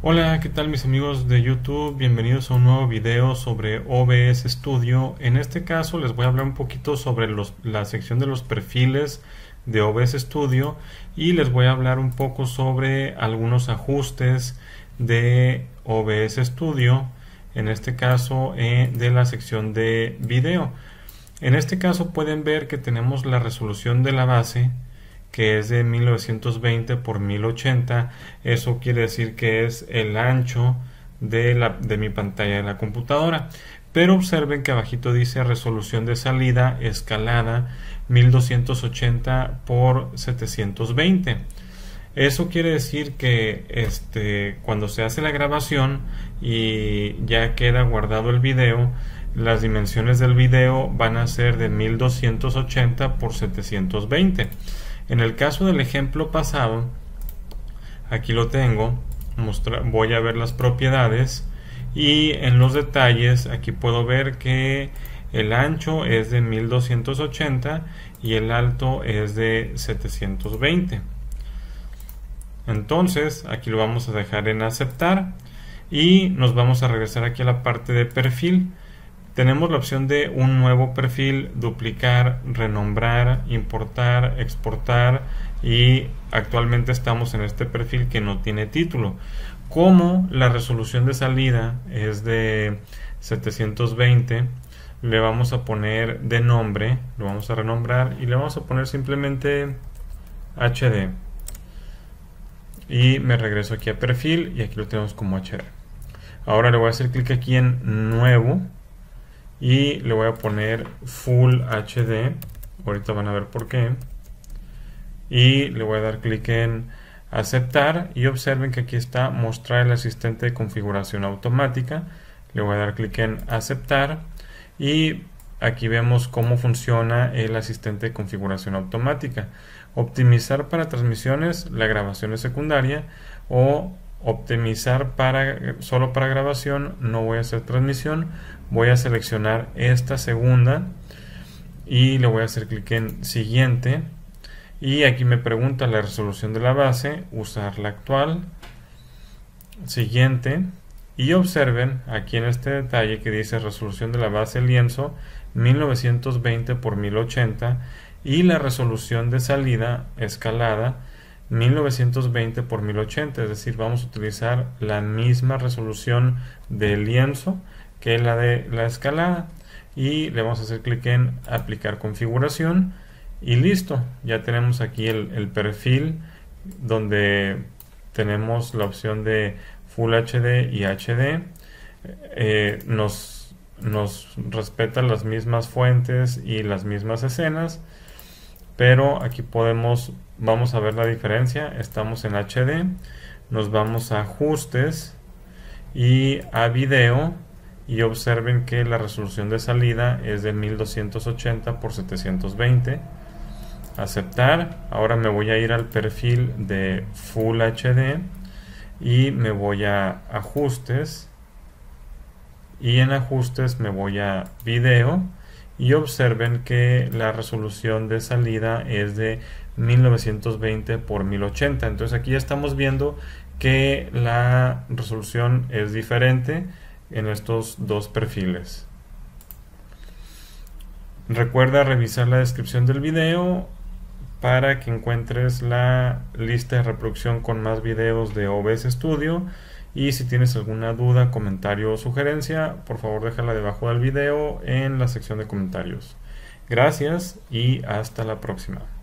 Hola, ¿qué tal mis amigos de YouTube? Bienvenidos a un nuevo video sobre OBS Studio. En este caso les voy a hablar un poquito sobre la sección de los perfiles de OBS Studio y les voy a hablar un poco sobre algunos ajustes de OBS Studio, en este caso de la sección de video. En este caso pueden ver que tenemos la resolución de la base, que es de 1920 por 1080. Eso quiere decir que es el ancho de mi pantalla de la computadora. Pero observen que abajito dice resolución de salida escalada 1280 por 720. Eso quiere decir que cuando se hace la grabación y ya queda guardado el video, las dimensiones del video van a ser de 1280 por 720. En el caso del ejemplo pasado, aquí lo tengo, voy a ver las propiedades y en los detalles aquí puedo ver que el ancho es de 1280 y el alto es de 720. Entonces aquí lo vamos a dejar en aceptar y nos vamos a regresar aquí a la parte de perfil. Tenemos la opción de un nuevo perfil, duplicar, renombrar, importar, exportar y actualmente estamos en este perfil que no tiene título. Como la resolución de salida es de 720, le vamos a poner de nombre, lo vamos a renombrar y le vamos a poner simplemente HD. Y me regreso aquí a perfil y aquí lo tenemos como HD. Ahora le voy a hacer clic aquí en nuevo y le voy a poner Full HD. Ahorita van a ver por qué. Y le voy a dar clic en aceptar y observen que aquí está mostrar el asistente de configuración automática. Le voy a dar clic en aceptar y aquí vemos cómo funciona el asistente de configuración automática. Optimizar para transmisiones, la grabación es secundaria, o optimizar solo para grabación, no voy a hacer transmisión. Voy a seleccionar esta segunda y le voy a hacer clic en siguiente y aquí me pregunta la resolución de la base, usar la actual, siguiente, y observen aquí en este detalle que dice resolución de la base lienzo 1920 por 1080 y la resolución de salida escalada 1920 por 1080, es decir, vamos a utilizar la misma resolución del lienzo que la de la escalada y le vamos a hacer clic en aplicar configuración y listo, ya tenemos aquí el perfil donde tenemos la opción de Full HD y HD. Nos respeta las mismas fuentes y las mismas escenas, pero aquí vamos a ver la diferencia. Estamos en HD, nos vamos a ajustes y a video y observen que la resolución de salida es de 1280 por 720. Aceptar. Ahora me voy a ir al perfil de Full HD y me voy a ajustes y en ajustes me voy a video y observen que la resolución de salida es de 1920 por 1080. Entonces aquí ya estamos viendo que la resolución es diferente en estos dos perfiles. Recuerda revisar la descripción del video para que encuentres la lista de reproducción con más videos de OBS Studio, y si tienes alguna duda, comentario o sugerencia, por favor déjala debajo del video en la sección de comentarios. Gracias y hasta la próxima.